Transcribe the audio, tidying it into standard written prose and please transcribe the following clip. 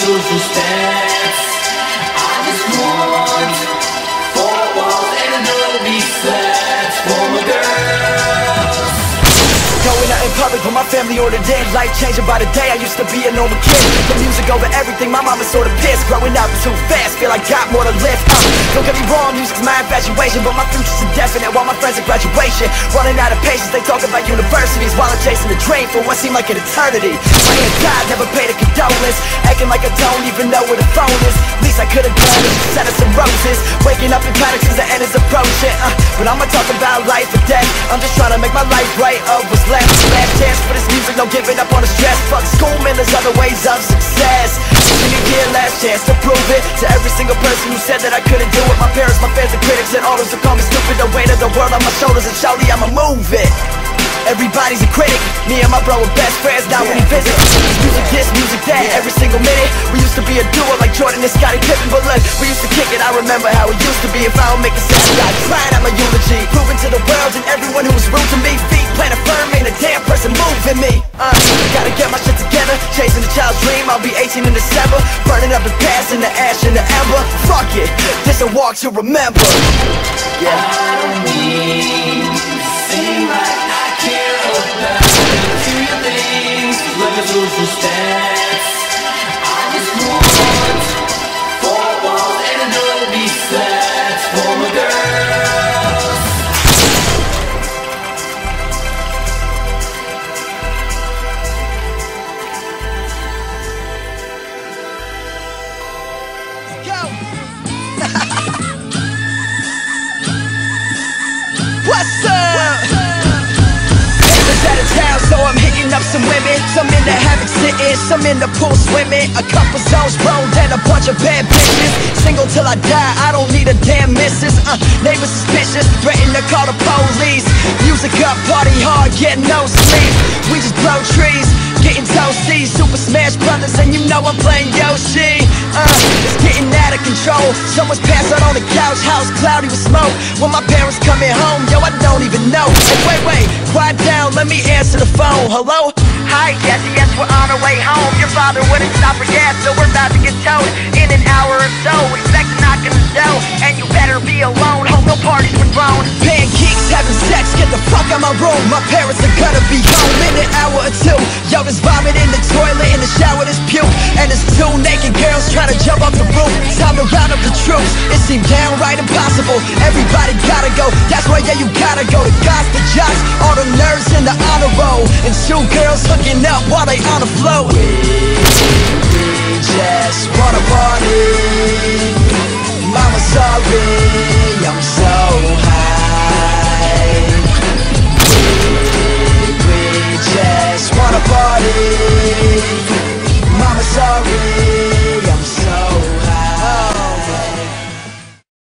lose respect. I just want 4 walls and a little reset for my girls. Going out in public with my family ordered in. Life changing by the day, I used to be a normal kid. The music over everything, my mama sorta pissed. Growing up too fast, feel I got more to live. Don't get me wrong, music's my infatuation, but my future's indefinite while my friends at graduation. Running out of patience, they talk about universities while I'm chasing a dream for what seemed like an eternity. My hands tied, never paid a condolence. Acting like I don't even know where the phone is. Least I could've done is just sent us some roses. Waking up in panic since the end is approaching. But I'ma talk about life or death. I'm just trying to make my life right of what's left. Last chance for this music, no giving up on the stress. Fuck school, man, there's other ways of success. Senior year, last chance to prove it to every single person who said that I couldn't do it. My parents, my fans, and critics, and all those who call me stupid. The weight of the world on my shoulders, and surely I'ma move it. Everybody's a critic. Me and my bro were best friends, now when he visits, music this, music that, every single minute. We used to be a duo like Jordan and Scottie Pippen, but look, we used to kick it. I remember how it used to be. If I don't make a sound, I'm crying out my eulogy, proving to the world and everyone who was rude to me. Feet planted firm, ain't a damn person moving me. Gotta get my shit together, chasing a child's dream. I'll be 18 in December, burning up the past in the ash and the ember. Fuck it, this a walk to remember. I don't need to seem like I care about material things, let's lose respect. I just want 4 walls and a little reset for my girls. What's up? Neighbors out of town, so I'm hitting up some women. Some in the havoc sitting, some in the pool swimming. A couple zones rolled and a bunch of bad bitches. Single till I die, I don't need a damn missus. Neighbors suspicious, threaten to call the police. Music up, party hard, get no sleep. We just blow trees, getting toasty. Super Smash Brothers, and you know I'm playing Yoshi. It's getting out of control. Someone's passed out on the couch, house cloudy with smoke. When my parents coming home, yo, I don't even know. Hey, wait, quiet down, let me answer the phone. Hello? Hi, yes, we're on our way home. Your father wouldn't stop for gas, so we're about to get towed in an hour or so. Expect to knock in the door, and you better be alone. Hope no parties were thrown. Pancakes, having sex, get the fuck out my room. My parents are gonna be home in an hour or two. Yo, there's vomit in the toilet, in the shower there's puke, and there's 2 naked girls trying to jump off the roof. Time to round up the troops, it seemed downright impossible. Everybody gotta go, that's why yeah, you gotta go. The guys, the jocks, all the nerds in the honor roll, and 2 girls hooking up while they on the float. We just wanna party. Mama, sorry, I'm so high. We just wanna party. Mama, sorry.